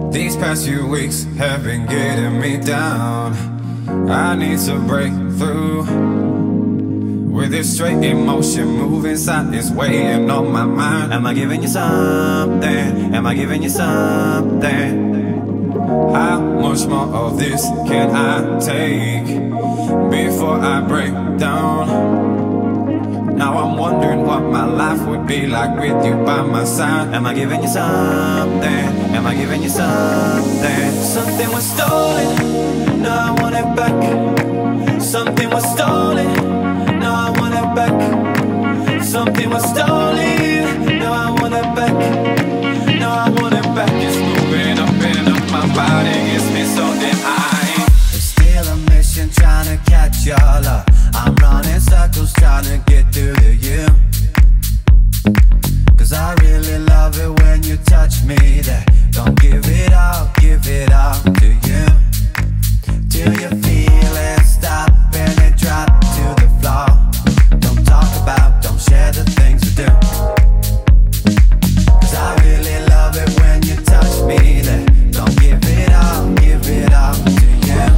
These past few weeks have been getting me down. I need to break through with this straight emotion moving sideways, weighing on my mind. Am I giving you something? Am I giving you something? How much more of this can I take before I break down? Now I'm wondering what my life would be like with you by my side. Am I giving you something? Am I giving you something? Something was stolen, now I want it back. Something was stolen, now I want it back. Something was stolen, now I want it back. Now I want it back. It's moving up and up my body, gets me so that it's still a mission trying to catch y'all up. I'm running circles trying to get through to you, 'cause I really love it when you touch me there. Don't give it all to you, till you feel it stop and it drop to the floor. Don't talk about, don't share the things we do, 'cause I really love it when you touch me there. Don't give it all to you.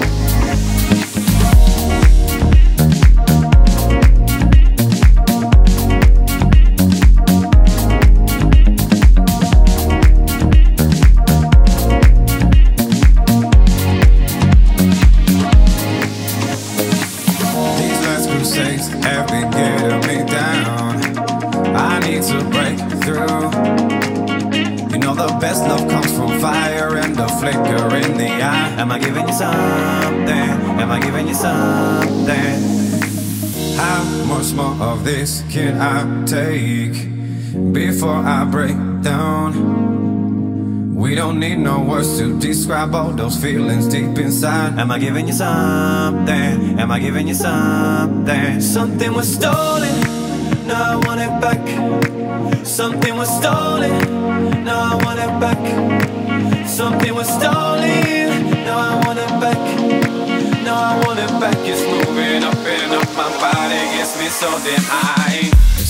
Have been getting me down. I need to break through. You know the best love comes from fire and the flicker in the eye. Am I giving you something? Am I giving you something? How much more of this can I take before I break down? We don't need no words to describe all those feelings deep inside. Am I giving you something? Am I giving you something? Something was stolen, now I want it back. Something was stolen, now I want it back. Something was stolen, now I want it back. Now I want it back. It's moving up and up my body, gets me so damn high.